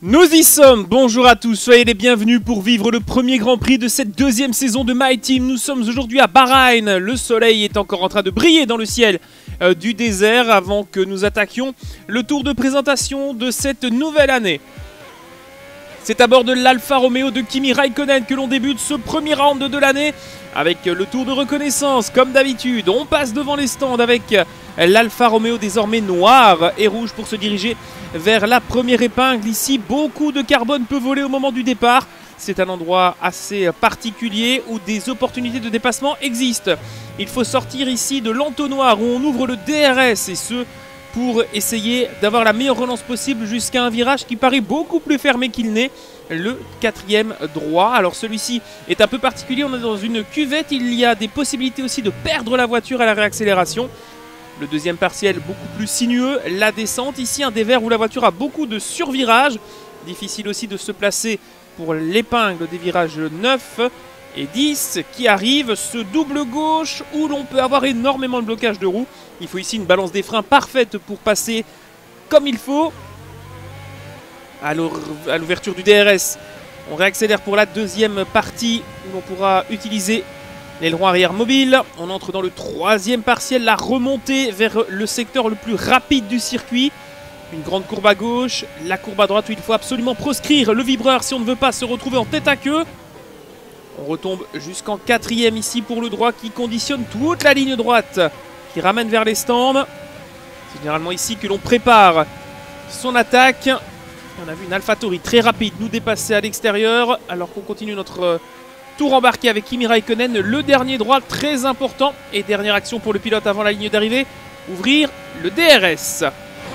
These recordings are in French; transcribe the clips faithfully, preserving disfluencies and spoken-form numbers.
Nous y sommes, bonjour à tous, soyez les bienvenus pour vivre le premier Grand Prix de cette deuxième saison de My Team. Nous sommes aujourd'hui à Bahreïn, le soleil est encore en train de briller dans le ciel euh, du désert avant que nous attaquions le tour de présentation de cette nouvelle année. C'est à bord de l'Alfa Romeo de Kimi Raikkonen que l'on débute ce premier round de l'année avec le tour de reconnaissance. Comme d'habitude, on passe devant les stands avec l'Alfa Romeo désormais noir et rouge pour se diriger vers la première épingle. Ici, beaucoup de carbone peut voler au moment du départ. C'est un endroit assez particulier où des opportunités de dépassement existent. Il faut sortir ici de l'entonnoir où on ouvre le D R S et ce pour essayer d'avoir la meilleure relance possible jusqu'à un virage qui paraît beaucoup plus fermé qu'il n'est, le quatrième droit. Alors celui-ci est un peu particulier, on est dans une cuvette, il y a des possibilités aussi de perdre la voiture à la réaccélération. Le deuxième partiel beaucoup plus sinueux, la descente, ici un dévers où la voiture a beaucoup de survirages, difficile aussi de se placer pour l'épingle des virages neuf et dix qui arrivent, ce double gauche où l'on peut avoir énormément de blocage de roues. Il faut ici une balance des freins parfaite pour passer comme il faut. À l'ouverture du D R S, on réaccélère pour la deuxième partie où l'on pourra utiliser l'aileron arrière mobile. On entre dans le troisième partiel, la remontée vers le secteur le plus rapide du circuit. Une grande courbe à gauche, la courbe à droite où il faut absolument proscrire le vibreur si on ne veut pas se retrouver en tête à queue. On retombe jusqu'en quatrième ici pour le droit qui conditionne toute la ligne droite qui ramène vers les stands. C'est généralement ici que l'on prépare son attaque. On a vu une AlphaTauri très rapide nous dépasser à l'extérieur alors qu'on continue notre tour embarqué avec Kimi Raikkonen. Le dernier droit très important et dernière action pour le pilote avant la ligne d'arrivée, ouvrir le D R S.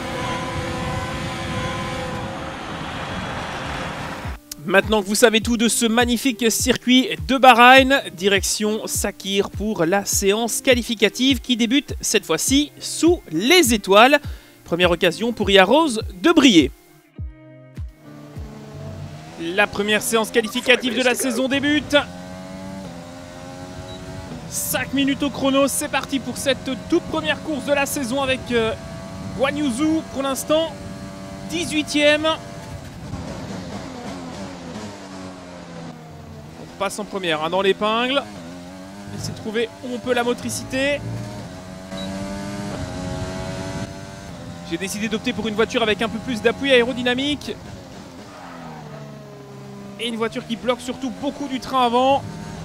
Maintenant que vous savez tout de ce magnifique circuit de Bahreïn, direction Sakhir pour la séance qualificative qui débute cette fois-ci sous les étoiles. Première occasion pour Yarose de briller. La première séance qualificative de la saison débute. cinq minutes au chrono, c'est parti pour cette toute première course de la saison avec euh, Guan Yu Zhou pour l'instant, dix-huitième. Passe en première, hein, dans l'épingle. Il s'est trouvé où on peut la motricité. J'ai décidé d'opter pour une voiture avec un peu plus d'appui aérodynamique. Et une voiture qui bloque surtout beaucoup du train avant.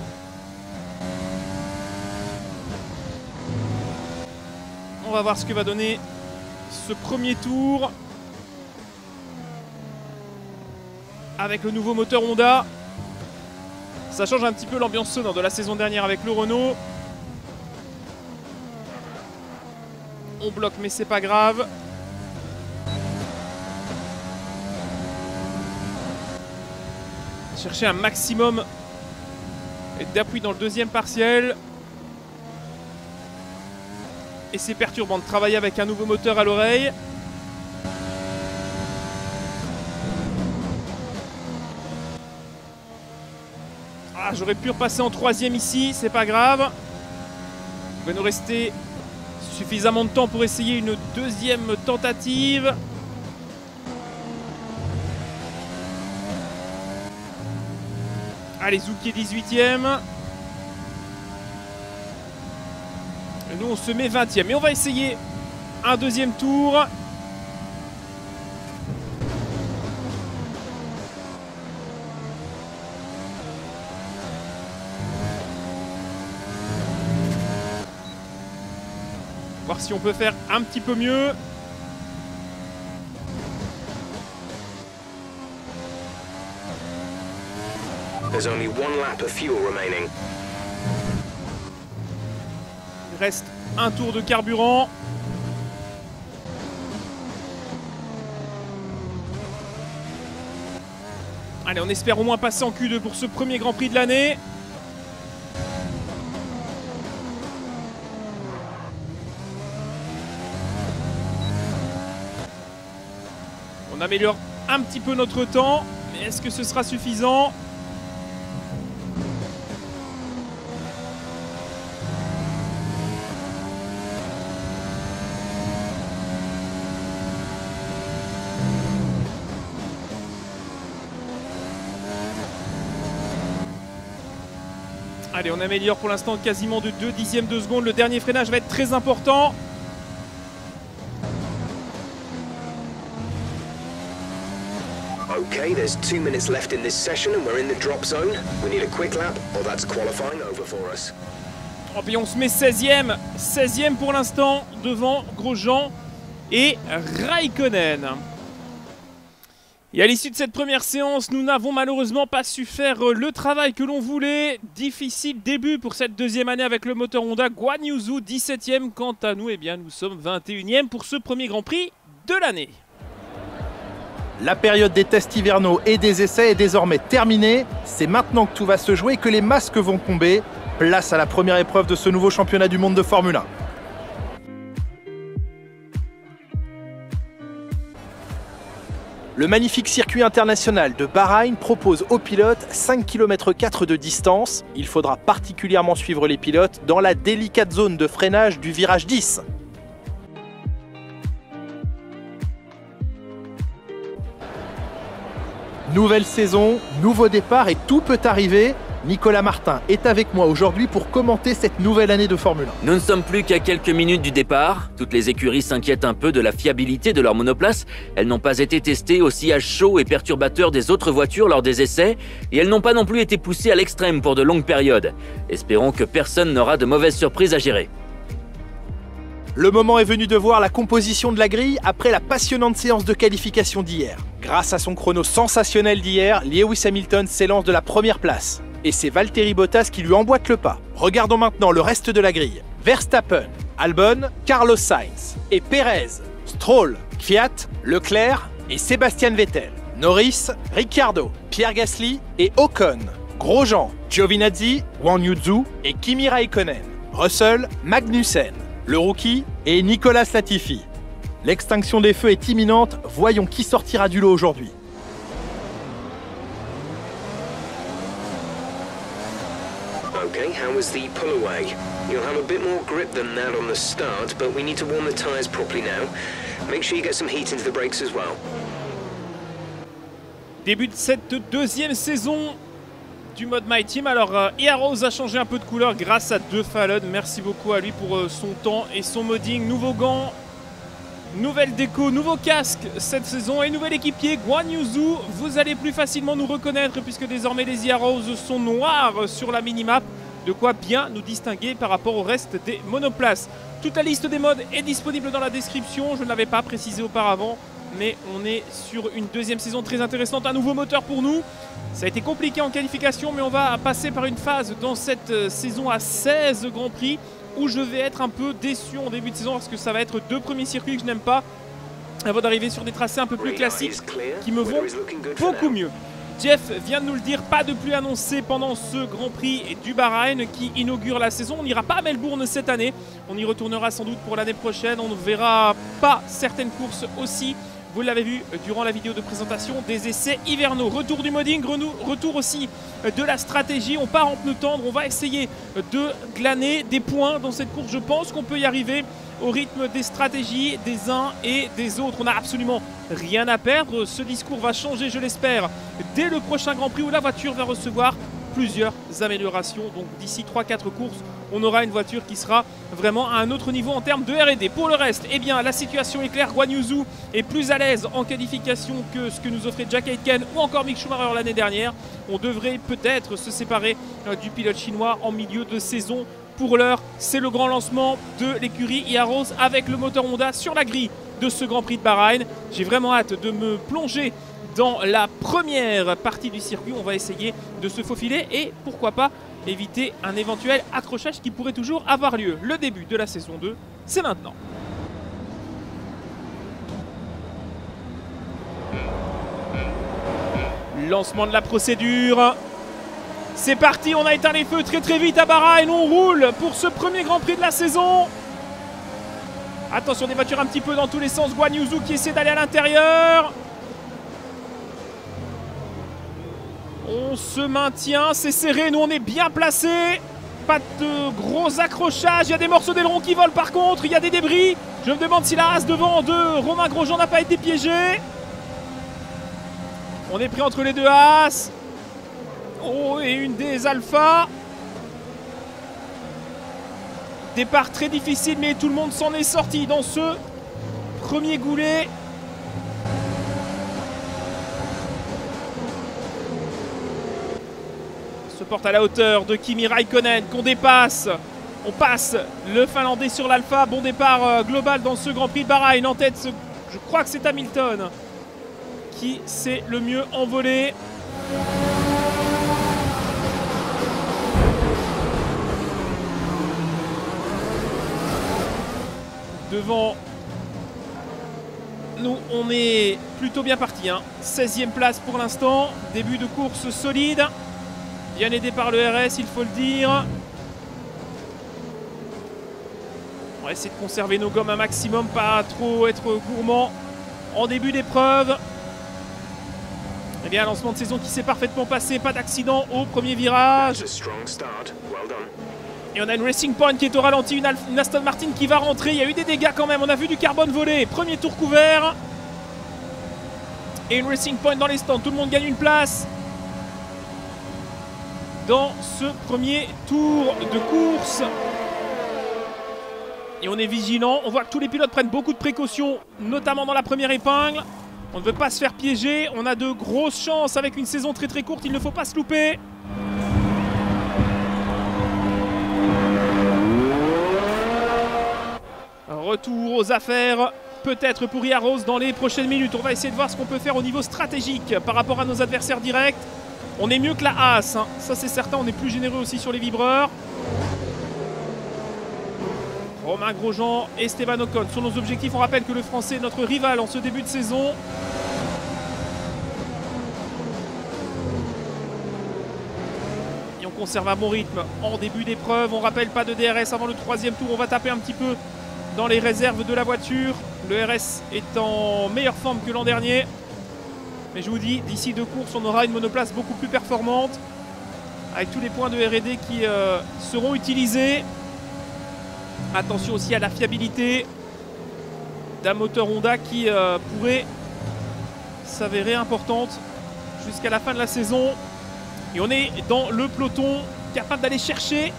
On va voir ce que va donner ce premier tour. Avec le nouveau moteur Honda. Ça change un petit peu l'ambiance sonore de la saison dernière avec le Renault. On bloque mais c'est pas grave. Chercher un maximum d'appui dans le deuxième partiel. Et c'est perturbant de travailler avec un nouveau moteur à l'oreille. Ah, j'aurais pu repasser en troisième ici, c'est pas grave. Il va nous rester suffisamment de temps pour essayer une deuxième tentative. Allez, Zouki est dix-huitième. Et nous, on se met vingtième. Et on va essayer un deuxième tour. Voir si on peut faire un petit peu mieux. There's only one lap of fuel remaining. Il reste un tour de carburant. Allez, on espère au moins passer en Q deux pour ce premier Grand Prix de l'année. On améliore un petit peu notre temps, mais est-ce que ce sera suffisant ? Allez, on améliore pour l'instant quasiment de deux dixièmes de seconde. Le dernier freinage va être très important. Okay, there's two minutes left in this session and we're in the drop zone. We need a quick lap or that's qualifying over for us. Oh, puis on se met seizième. seizième pour l'instant devant Grosjean et Raikkonen. Et à l'issue de cette première séance, nous n'avons malheureusement pas su faire le travail que l'on voulait. Difficile début pour cette deuxième année avec le moteur Honda. Guan Yu Zhou, dix-septième. Quant à nous, eh bien, nous sommes vingt et unième pour ce premier Grand Prix de l'année. La période des tests hivernaux et des essais est désormais terminée. C'est maintenant que tout va se jouer et que les masques vont tomber. Place à la première épreuve de ce nouveau championnat du monde de Formule un. Le magnifique circuit international de Bahreïn propose aux pilotes cinq virgule quatre kilomètres de distance. Il faudra particulièrement suivre les pilotes dans la délicate zone de freinage du virage dix. Nouvelle saison, nouveau départ et tout peut arriver. Nicolas Martin est avec moi aujourd'hui pour commenter cette nouvelle année de Formule un. Nous ne sommes plus qu'à quelques minutes du départ. Toutes les écuries s'inquiètent un peu de la fiabilité de leurs monoplaces. Elles n'ont pas été testées au sillage chaud et perturbateur des autres voitures lors des essais. Et elles n'ont pas non plus été poussées à l'extrême pour de longues périodes. Espérons que personne n'aura de mauvaises surprises à gérer. Le moment est venu de voir la composition de la grille après la passionnante séance de qualification d'hier. Grâce à son chrono sensationnel d'hier, Lewis Hamilton s'élance de la première place. Et c'est Valtteri Bottas qui lui emboîte le pas. Regardons maintenant le reste de la grille. Verstappen, Albon, Carlos Sainz et Perez, Stroll, Kvyat, Leclerc et Sébastien Vettel. Norris, Ricciardo, Pierre Gasly et Ocon. Grosjean, Giovinazzi, Guan Yu Zhou et Kimi Raikkonen. Russell, Magnussen, le rookie et Nicolas Latifi. L'extinction des feux est imminente, voyons qui sortira du lot aujourd'hui. Okay, how was the pull away? You'll have a bit more grip than that on the start, but we need to warm the tyres properly now. Make sure you get some heat into the brakes as well. Début de cette deuxième saison du mode My Team. Alors, euh, Heroes a changé un peu de couleur grâce à deux Fallon. Merci beaucoup à lui pour euh, son temps et son modding. Nouveau gant, nouvelle déco, nouveau casque cette saison et nouvel équipier, Guan Yu Zhou. Vous allez plus facilement nous reconnaître puisque désormais les Heroes sont noirs sur la minimap. De quoi bien nous distinguer par rapport au reste des monoplaces. Toute la liste des modes est disponible dans la description. Je ne l'avais pas précisé auparavant, mais on est sur une deuxième saison très intéressante. Un nouveau moteur pour nous. Ça a été compliqué en qualification, mais on va passer par une phase dans cette saison à seize Grands Prix où je vais être un peu déçu en début de saison parce que ça va être deux premiers circuits que je n'aime pas avant d'arriver sur des tracés un peu plus classiques qui me vont beaucoup mieux. Jeff vient de nous le dire, pas de pluie annoncée pendant ce Grand Prix du Bahreïn qui inaugure la saison. On n'ira pas à Melbourne cette année, on y retournera sans doute pour l'année prochaine. On ne verra pas certaines courses aussi. Vous l'avez vu durant la vidéo de présentation des essais hivernaux. Retour du modding, retour aussi de la stratégie. On part en pneu tendre, on va essayer de glaner des points dans cette course. Je pense qu'on peut y arriver au rythme des stratégies des uns et des autres. On n'a absolument rien à perdre. Ce discours va changer, je l'espère, dès le prochain Grand Prix où la voiture va recevoir plusieurs améliorations. Donc d'ici trois quatre courses, on aura une voiture qui sera vraiment à un autre niveau en termes de R et D. Pour le reste, eh bien, la situation est claire. Guan Yu Zhou est plus à l'aise en qualification que ce que nous offrait Jack Aitken ou encore Mick Schumacher l'année dernière. On devrait peut-être se séparer euh, du pilote chinois en milieu de saison. Pour l'heure, c'est le grand lancement de l'écurie Heroes avec le moteur Honda sur la grille de ce Grand Prix de Bahreïn. J'ai vraiment hâte de me plonger dans la première partie du circuit. On va essayer de se faufiler et pourquoi pas éviter un éventuel accrochage qui pourrait toujours avoir lieu. Le début de la saison deux, c'est maintenant. Lancement de la procédure. C'est parti, on a éteint les feux très très vite à Bahreïn. On roule pour ce premier Grand Prix de la saison. Attention, des voitures un petit peu dans tous les sens. Guan Yu Zhou qui essaie d'aller à l'intérieur. On se maintient, c'est serré, nous on est bien placés. Pas de gros accrochages, il y a des morceaux d'aileron qui volent par contre, il y a des débris. Je me demande si la race devant de Romain Grosjean n'a pas été piégée. On est pris entre les deux As. Oh, et une des Alpha. Départ très difficile, mais tout le monde s'en est sorti dans ce premier goulet. Se porte à la hauteur de Kimi Raikkonen qu'on dépasse. On passe le Finlandais sur l'Alpha. Bon départ euh, global dans ce Grand Prix de Bahreïn. En tête, ce, je crois que c'est Hamilton qui s'est le mieux envolé. Devant nous, on est plutôt bien parti. Hein. seizième place pour l'instant. Début de course solide. Bien aidé par le R S, il faut le dire. On va essayer de conserver nos gommes un maximum, pas trop être gourmand en début d'épreuve. Eh bien, lancement de saison qui s'est parfaitement passé. Pas d'accident au premier virage. Et on a une Racing Point qui est au ralenti, une, une Aston Martin qui va rentrer. Il y a eu des dégâts quand même, on a vu du carbone voler. Premier tour couvert. Et une Racing Point dans les stands, tout le monde gagne une place dans ce premier tour de course. Et on est vigilant, on voit que tous les pilotes prennent beaucoup de précautions, notamment dans la première épingle. On ne veut pas se faire piéger, on a de grosses chances avec une saison très très courte, il ne faut pas se louper. Retour aux affaires, peut-être pour Yaros dans les prochaines minutes. On va essayer de voir ce qu'on peut faire au niveau stratégique par rapport à nos adversaires directs. On est mieux que la Haas, hein. Ça c'est certain, on est plus généreux aussi sur les vibreurs. Romain Grosjean, Esteban Ocon sont nos objectifs. On rappelle que le Français est notre rival en ce début de saison. Et on conserve un bon rythme en début d'épreuve. On rappelle pas de D R S avant le troisième tour. On va taper un petit peu dans les réserves de la voiture. Le R S est en meilleure forme que l'an dernier. Mais je vous dis, d'ici deux courses, on aura une monoplace beaucoup plus performante. Avec tous les points de R et D qui euh, seront utilisés. Attention aussi à la fiabilité d'un moteur Honda qui euh, pourrait s'avérer importante jusqu'à la fin de la saison. Et on est dans le peloton capable d'aller chercher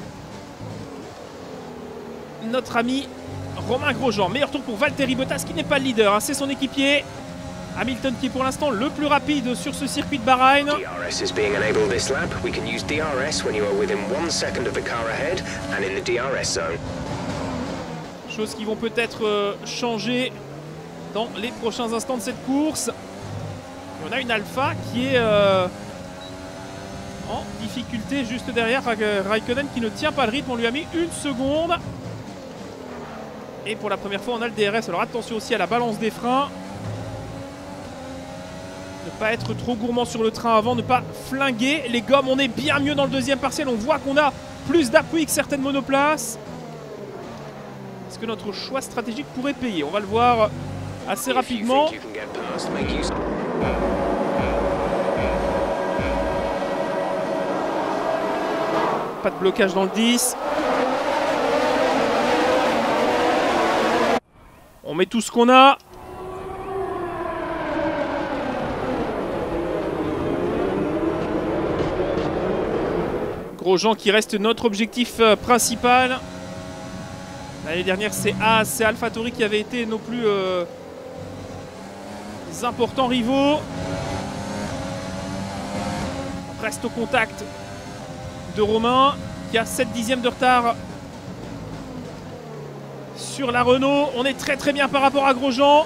notre ami Romain Grosjean. Meilleur tour pour Valtteri Bottas qui n'est pas le leader, hein, c'est son équipier. Hamilton qui est pour l'instant le plus rapide sur ce circuit de Bahreïn. D R S is being enabled this lap. We can use D R S when you are within one second of the car ahead and in the D R S zone. Choses qui vont peut-être euh, changer dans les prochains instants de cette course. Et on a une Alpha qui est euh, en difficulté juste derrière Raikkonen qui ne tient pas le rythme. On lui a mis une seconde. Et pour la première fois, on a le D R S. Alors attention aussi à la balance des freins. Ne pas être trop gourmand sur le train avant, ne pas flinguer les gommes. On est bien mieux dans le deuxième partiel. On voit qu'on a plus d'appui que certaines monoplaces. Est-ce que notre choix stratégique pourrait payer? On va le voir assez rapidement. Pas de blocage dans le dix. On met tout ce qu'on a. Grosjean qui reste notre objectif principal. L'année dernière, c'est Haas, c'est AlphaTauri qui avait été nos plus euh, importants rivaux. On reste au contact de Romain qui a sept dixièmes de retard sur la Renault. On est très très bien par rapport à Grosjean.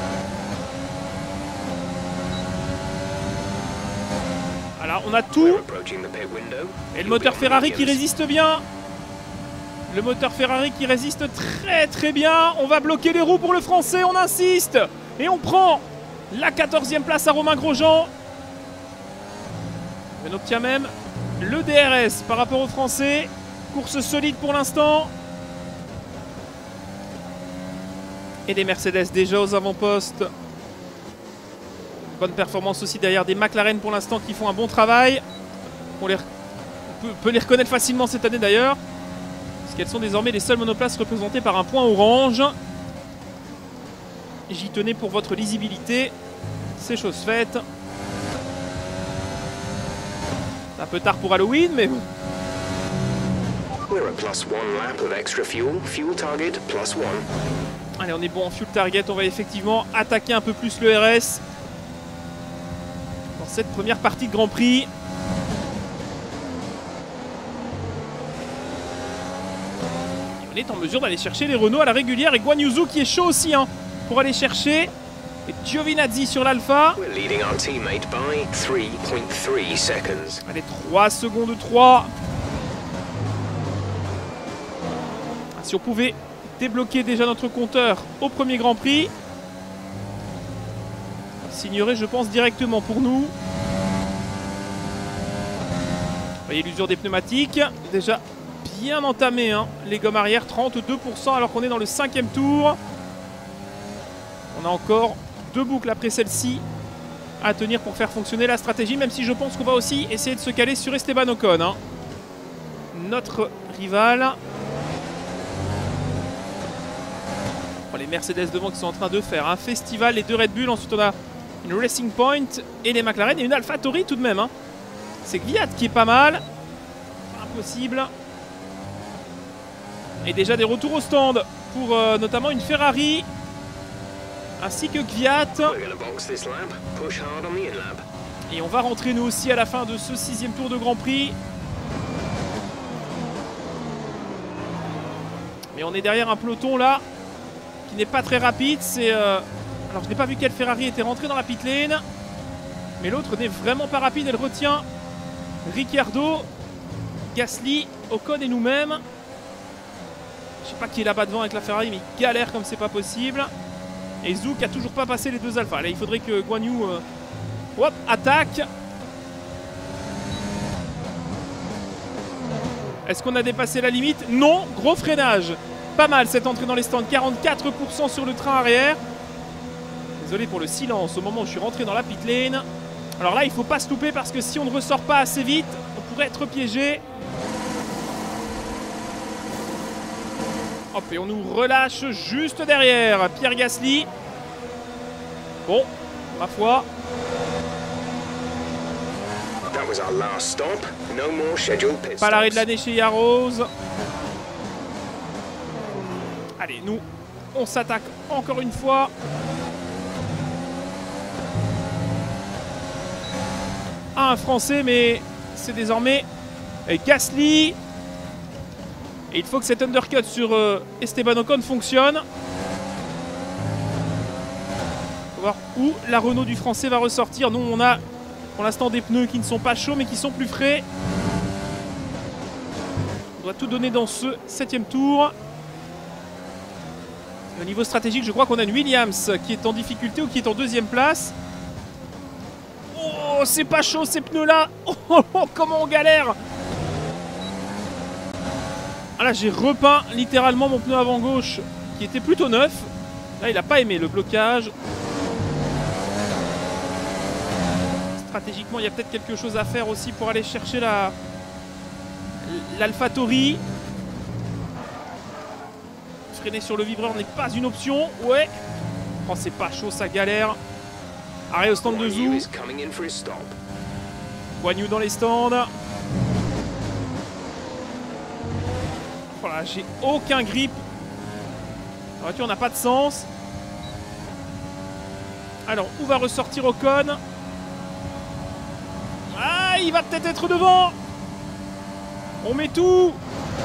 Voilà, on a tout. Et le moteur Ferrari qui résiste bien. Le moteur Ferrari qui résiste très très bien. On va bloquer les roues pour le Français, on insiste. Et on prend la quatorzième place à Romain Grosjean. On obtient même le D R S par rapport aux Français. Course solide pour l'instant. Et des Mercedes déjà aux avant-postes. Bonne performance aussi derrière des McLaren pour l'instant qui font un bon travail. On, les, on peut, peut les reconnaître facilement cette année d'ailleurs. Parce qu'elles sont désormais les seules monoplaces représentées par un point orange. J'y tenais pour votre lisibilité. C'est chose faite. Un peu tard pour Halloween, mais bon. We're at plus one lap of extra fuel. Fuel target plus one. Allez, on est bon en fuel target. On va effectivement attaquer un peu plus le R S dans cette première partie de Grand Prix. Et on est en mesure d'aller chercher les Renault à la régulière. Et Guan Yu Zhou qui est chaud aussi hein, pour aller chercher. Et Giovinazzi sur l'Alpha. We're leading our teammate by three point three seconds. Allez, trois secondes trois. Si on pouvait débloquer déjà notre compteur au premier Grand Prix, ça signerait, je pense, directement pour nous. Vous voyez l'usure des pneumatiques, déjà bien entamé, hein, les gommes arrière, trente-deux pour cent alors qu'on est dans le cinquième tour. On a encore deux boucles après celle-ci à tenir pour faire fonctionner la stratégie, même si je pense qu'on va aussi essayer de se caler sur Esteban Ocon, hein, notre rival. Bon, les Mercedes devant qui sont en train de faire un festival, les deux Red Bull, ensuite on a une Racing Point et les McLaren et une AlphaTauri tout de même, hein. C'est Kvyat qui est pas mal, impossible. Et déjà des retours au stand pour euh, notamment une Ferrari ainsi que Kvyat. Et on va rentrer nous aussi à la fin de ce sixième tour de Grand Prix. Mais on est derrière un peloton là qui n'est pas très rapide. C'est euh... alors je n'ai pas vu quelle Ferrari était rentrée dans la pit lane, mais l'autre n'est vraiment pas rapide. Elle retient Ricciardo, Gasly, Ocon et nous-mêmes. Je sais pas qui est là-bas devant avec la Ferrari, mais il galère comme c'est pas possible. Et Zhou qui a toujours pas passé les deux Alpha. Là, il faudrait que Guan Yu euh, hop, attaque. Est-ce qu'on a dépassé la limite? Non, gros freinage. Pas mal cette entrée dans les stands, quarante-quatre pour cent sur le train arrière. Désolé pour le silence au moment où je suis rentré dans la pit lane. Alors là, il faut pas se louper parce que si on ne ressort pas assez vite, on pourrait être piégé. Hop, et on nous relâche juste derrière Pierre Gasly. Bon, ma foi. Pas l'arrêt de l'année chez Yarose. Allez, nous, on s'attaque encore une fois. À un Français, mais c'est désormais Gasly. Et il faut que cet undercut sur euh, Esteban Ocon fonctionne. On va voir où la Renault du Français va ressortir. Nous, on a pour l'instant des pneus qui ne sont pas chauds, mais qui sont plus frais. On doit tout donner dans ce septième tour. Au niveau stratégique, je crois qu'on a une Williams qui est en difficulté ou qui est en deuxième place. Oh, c'est pas chaud ces pneus-là. Oh, oh, oh, comment on galère. Ah là, j'ai repeint littéralement mon pneu avant gauche qui était plutôt neuf. Là, il n'a pas aimé le blocage. Stratégiquement, il y a peut-être quelque chose à faire aussi pour aller chercher la l'AlphaTauri. Freiner sur le vibreur n'est pas une option. Ouais. Oh, c'est pas chaud, ça galère. Arrêt au stand de Zhou. Guan Yu dans les stands. Voilà, j'ai aucun grip. La voiture n'a pas de sens. Alors, où va ressortir Ocon? Ah, il va peut-être être devant. On met tout.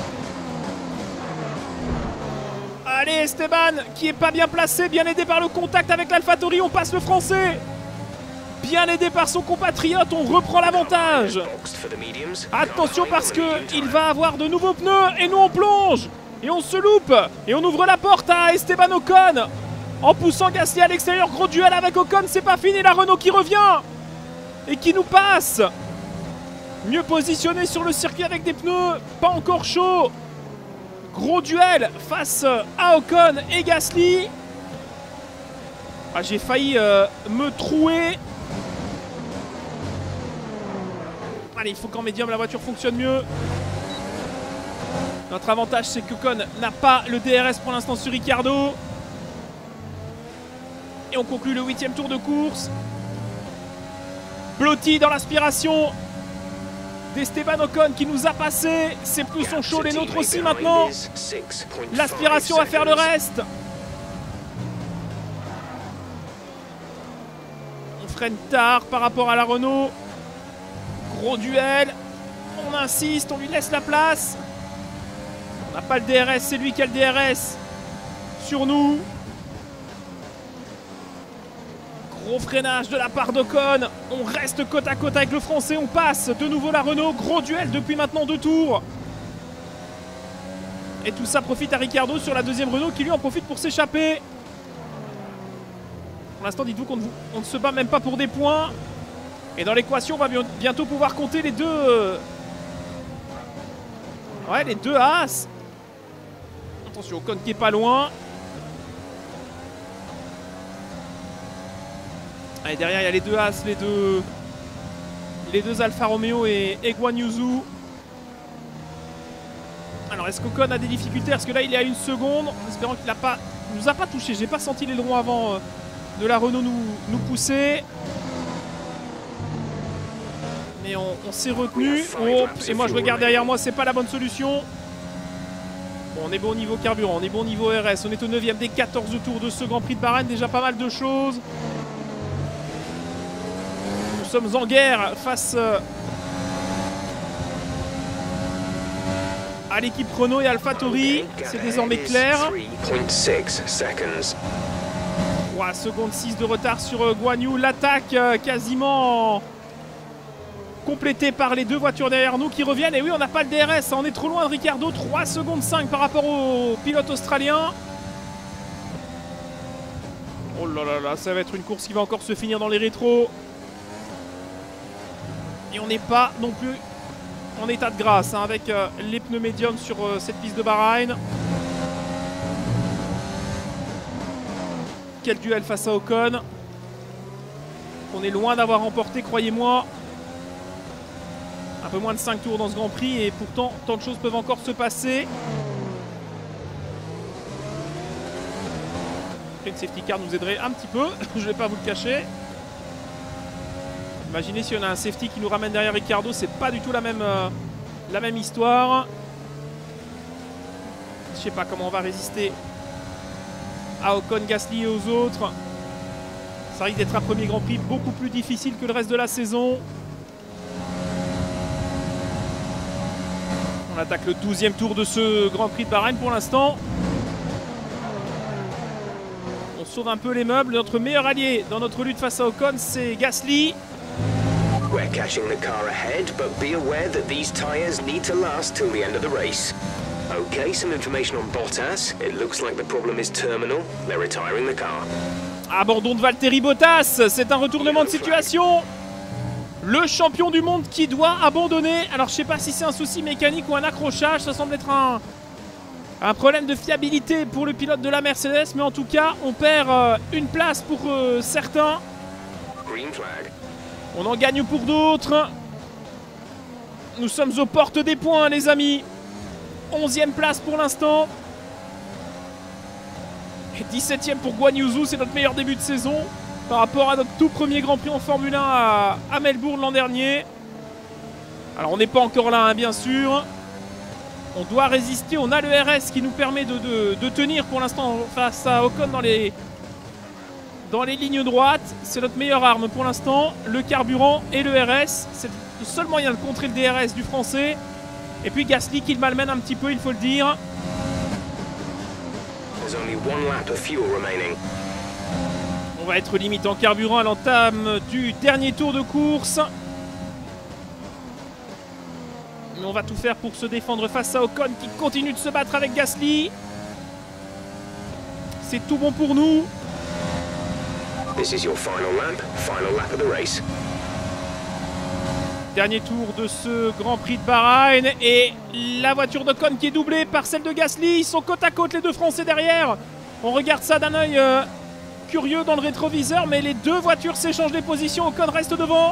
Allez, Esteban, qui est pas bien placé, bien aidé par le contact avec l'AlphaTauri. On passe le Français. Bien aidé par son compatriote, on reprend l'avantage. Attention parce qu'il va avoir de nouveaux pneus et nous on plonge. Et on se loupe. Et on ouvre la porte à Esteban Ocon. En poussant Gasly à l'extérieur, gros duel avec Ocon, c'est pas fini, la Renault qui revient. Et qui nous passe. Mieux positionné sur le circuit avec des pneus pas encore chauds. Gros duel face à Ocon et Gasly. Ah, j'ai failli euh, me trouer. Allez, il faut qu'en médium la voiture fonctionne mieux. Notre avantage, c'est que Ocon n'a pas le D R S pour l'instant sur Ricciardo. Et on conclut le huitième tour de course. Blotti dans l'aspiration d'Esteban Ocon qui nous a passé. Ses pneus sont chauds, les nôtres aussi maintenant. L'aspiration à faire le reste. On freine tard par rapport à la Renault. Gros duel. On insiste, on lui laisse la place. On n'a pas le D R S, c'est lui qui a le D R S sur nous. Gros freinage de la part d'Ocon. On reste côte à côte avec le Français. On passe de nouveau la Renault. Gros duel depuis maintenant deux tours. Et tout ça profite à Ricciardo sur la deuxième Renault qui lui en profite pour s'échapper. Pour l'instant, dites-vous qu'on ne, on ne se bat même pas pour des points. Et dans l'équation, on va bientôt pouvoir compter les deux... Ouais, les deux As. Attention, Ocon qui est pas loin. Et derrière, il y a les deux As, les deux, les deux Alfa Romeo et, et Guan Yu Zhou. Alors, est-ce qu'Ocon a des difficultés? Parce que là, il est à une seconde. En espérant qu'il ne nous a pas touché. J'ai pas senti l'aileron avant euh, de la Renault nous, nous pousser. Mais on, on s'est retenu. Oh, et moi, je regarde derrière moi, c'est pas la bonne solution. Bon, on est bon au niveau carburant, on est bon au niveau R S. On est au neuvième des quatorze tours de ce Grand Prix de Bahreïn. Déjà pas mal de choses. Nous sommes en guerre face euh, à l'équipe Renault et AlphaTauri. C'est désormais clair. trois secondes six de retard sur euh, Guan Yu. L'attaque euh, quasiment complétée par les deux voitures derrière nous qui reviennent. Et oui, on n'a pas le D R S. On est trop loin de Ricciardo. trois secondes cinq par rapport au pilote australien. Oh là là là, ça va être une course qui va encore se finir dans les rétros. Et on n'est pas non plus en état de grâce hein, avec euh, les pneus médiums sur euh, cette piste de Bahreïn. Quel duel face à Ocon. On est loin d'avoir remporté, croyez-moi. Un peu moins de cinq tours dans ce Grand Prix et pourtant tant de choses peuvent encore se passer. Une safety car nous aiderait un petit peu, je ne vais pas vous le cacher. Imaginez si on a un safety qui nous ramène derrière Ricciardo, c'est pas du tout la même, euh, la même histoire. Je sais pas comment on va résister à Ocon, Gasly et aux autres. Ça risque d'être un premier Grand Prix beaucoup plus difficile que le reste de la saison. On attaque le douzième tour de ce Grand Prix de Bahreïn pour l'instant. On sauve un peu les meubles. Notre meilleur allié dans notre lutte face à Ocon, c'est Gasly. We're catching the car ahead, but be aware that these tyres need to last till the end of the race. Okay, some information on Bottas. It looks like the problem is terminal. They're retiring the car. Abandon de Valtteri Bottas, c'est un retournement de situation. Le champion du monde qui doit abandonner. Alors je sais pas si c'est un souci mécanique ou un accrochage, ça semble être un, un problème de fiabilité pour le pilote de la Mercedes, mais en tout cas on perd euh, une place pour euh, certains. Green flag. On en gagne pour d'autres. Nous sommes aux portes des points les amis. onzième place pour l'instant. Et dix-septième pour Guan Yu Zhou, c'est notre meilleur début de saison par rapport à notre tout premier Grand Prix en Formule un à, à Melbourne l'an dernier. Alors on n'est pas encore là hein, bien sûr. On doit résister, on a le R S qui nous permet de, de, de tenir pour l'instant face à Ocon dans les, dans les lignes droites. C'est notre meilleure arme pour l'instant, le carburant et le R S. C'est le seul moyen de contrer le D R S du français. Et puis Gasly qui le malmène un petit peu, il faut le dire. There's only one lap of fuel remaining. On va être limite en carburant à l'entame du dernier tour de course. Mais on va tout faire pour se défendre face à Ocon qui continue de se battre avec Gasly. C'est tout bon pour nous. This is your final lap, final lap of the race. Dernier tour de ce Grand Prix de Bahreïn et la voiture d'Ocon qui est doublée par celle de Gasly. Ils sont côte à côte les deux Français derrière. On regarde ça d'un œil euh, curieux dans le rétroviseur, mais les deux voitures s'échangent les positions. Ocon reste devant.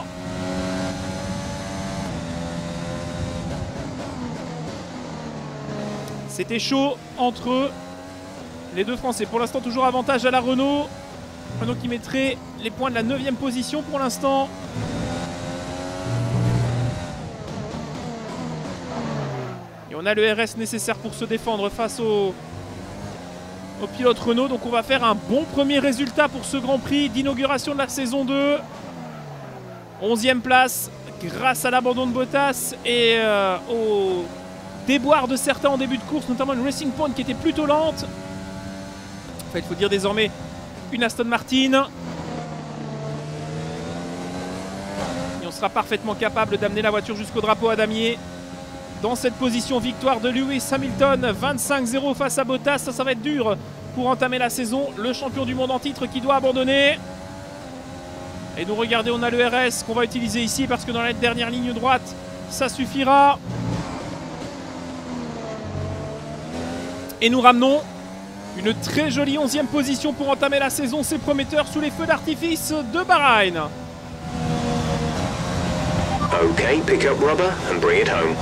C'était chaud entre les deux Français. Pour l'instant, toujours avantage à la Renault. Renault qui mettrait les points de la neuvième position pour l'instant. Et on a le R S nécessaire pour se défendre face au, au pilote Renault. Donc on va faire un bon premier résultat pour ce Grand Prix d'inauguration de la saison deux. onzième place grâce à l'abandon de Bottas et euh, au déboire de certains en début de course, notamment une Racing Point qui était plutôt lente. Enfin, il faut dire désormais une Aston Martin. Et on sera parfaitement capable d'amener la voiture jusqu'au drapeau à damier. Dans cette position, victoire de Lewis Hamilton, vingt-cinq zéro face à Bottas. Ça, ça va être dur pour entamer la saison. Le champion du monde en titre qui doit abandonner. Et nous, regardez, on a le R S qu'on va utiliser ici parce que dans la dernière ligne droite, ça suffira. Et nous ramenons une très jolie onzième position pour entamer la saison. C'est prometteur sous les feux d'artifice de Bahreïn. Okay, pick up rubber and bring it home.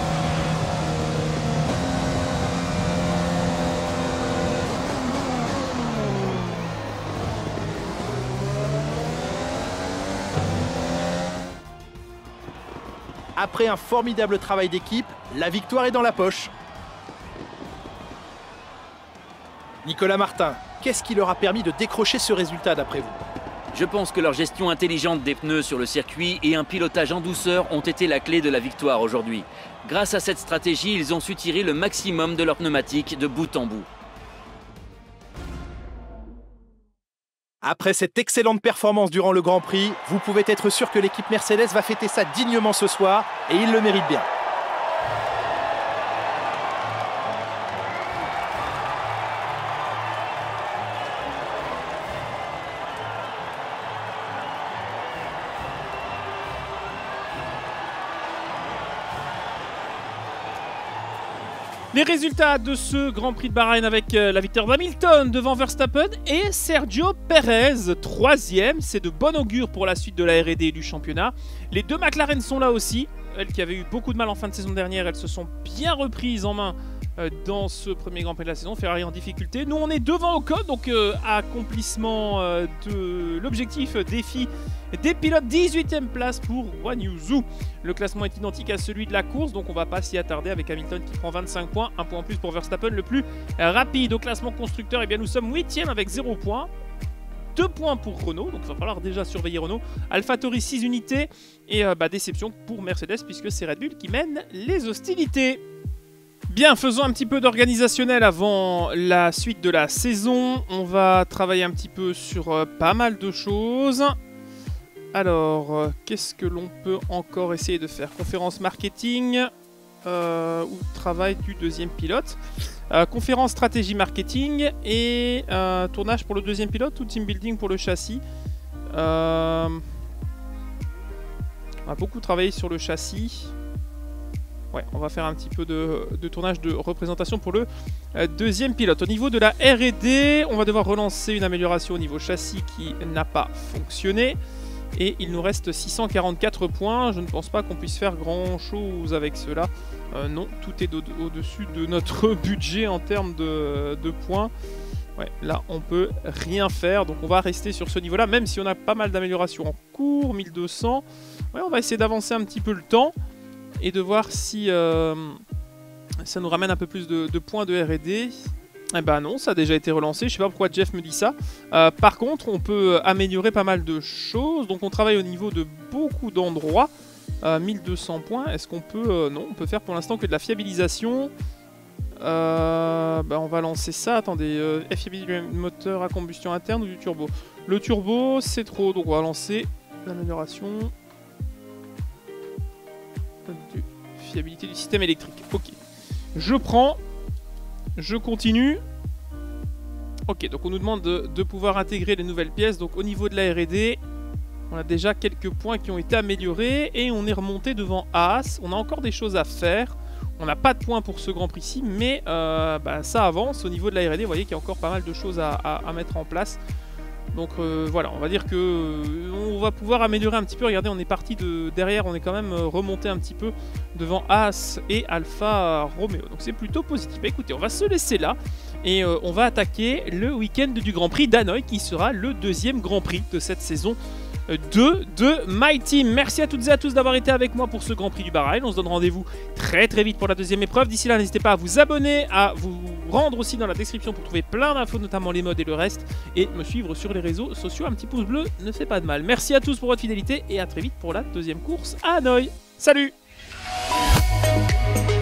Après un formidable travail d'équipe, la victoire est dans la poche. Nicolas Martin, qu'est-ce qui leur a permis de décrocher ce résultat d'après vous? Je pense que leur gestion intelligente des pneus sur le circuit et un pilotage en douceur ont été la clé de la victoire aujourd'hui. Grâce à cette stratégie, ils ont su tirer le maximum de leurs pneumatiques de bout en bout. Après cette excellente performance durant le Grand Prix, vous pouvez être sûr que l'équipe Mercedes va fêter ça dignement ce soir, et ils le méritent bien. Les résultats de ce Grand Prix de Bahreïn avec euh, la victoire d'Hamilton devant Verstappen et Sergio Perez, troisième. C'est de bon augure pour la suite de la R et D et du championnat. Les deux McLaren sont là aussi. Elles qui avaient eu beaucoup de mal en fin de saison dernière, elles se sont bien reprises en main euh, dans ce premier Grand Prix de la saison. Ferrari en difficulté. Nous, on est devant Ocon, donc euh, accomplissement euh, de l'objectif euh, défi des pilotes. dix-huitième place pour Guan Yu Zhou. Le classement est identique à celui de la course, donc on va pas s'y attarder avec Hamilton qui prend vingt-cinq points. Un point en plus pour Verstappen, le plus rapide. Au classement constructeur, eh bien, nous sommes huitième avec zéro point. deux points pour Renault, donc il va falloir déjà surveiller Renault. AlphaTauri six unités et euh, bah, déception pour Mercedes puisque c'est Red Bull qui mène les hostilités. Bien, faisons un petit peu d'organisationnel avant la suite de la saison. On va travailler un petit peu sur euh, pas mal de choses. Alors, euh, qu'est-ce que l'on peut encore essayer de faire? Conférence marketing euh, ou travail du deuxième pilote. Euh, conférence stratégie marketing et euh, tournage pour le deuxième pilote ou team building pour le châssis. Euh, on va beaucoup travailler sur le châssis. Ouais, on va faire un petit peu de, de tournage de représentation pour le euh, deuxième pilote. Au niveau de la R et D, on va devoir relancer une amélioration au niveau châssis qui n'a pas fonctionné. Et il nous reste six cent quarante-quatre points. Je ne pense pas qu'on puisse faire grand chose avec cela. Euh, non, tout est au-dessus de notre budget en termes de, de points. Ouais, là, on peut rien faire. Donc, on va rester sur ce niveau-là, même si on a pas mal d'améliorations en cours. mille deux cents. Ouais, on va essayer d'avancer un petit peu le temps et de voir si euh, ça nous ramène un peu plus de, de points de R et D. Eh ben non, ça a déjà été relancé. Je sais pas pourquoi Jeff me dit ça. Euh, par contre, on peut améliorer pas mal de choses. Donc, on travaille au niveau de beaucoup d'endroits. Euh, mille deux cents points. Est-ce qu'on peut... Euh, non, on peut faire pour l'instant que de la fiabilisation. Euh, bah, on va lancer ça. Attendez. Euh, fiabilité du moteur à combustion interne ou du turbo? Le turbo, c'est trop. Donc, on va lancer l'amélioration de fiabilité du système électrique. Ok. Je prends... Je continue. Ok, donc on nous demande de, de pouvoir intégrer les nouvelles pièces. Donc au niveau de la R et D, on a déjà quelques points qui ont été améliorés. Et on est remonté devant Haas. On a encore des choses à faire. On n'a pas de points pour ce Grand Prix-ci. Mais euh, bah, ça avance. Au niveau de la R et D, vous voyez qu'il y a encore pas mal de choses à, à, à mettre en place. Donc euh, voilà, on va dire que euh, on va pouvoir améliorer un petit peu. Regardez, on est parti de derrière, on est quand même remonté un petit peu devant Haas et Alfa Romeo. Donc c'est plutôt positif. Bah, écoutez, on va se laisser là et euh, on va attaquer le week-end du Grand Prix d'Hanoï qui sera le deuxième Grand Prix de cette saison deux de My Team. Merci à toutes et à tous d'avoir été avec moi pour ce Grand Prix du Bahreïn. On se donne rendez-vous très très vite pour la deuxième épreuve. D'ici là, n'hésitez pas à vous abonner, à vous rendre aussi dans la description pour trouver plein d'infos, notamment les modes et le reste, et me suivre sur les réseaux sociaux. Un petit pouce bleu ne fait pas de mal. Merci à tous pour votre fidélité et à très vite pour la deuxième course à Hanoï. Salut!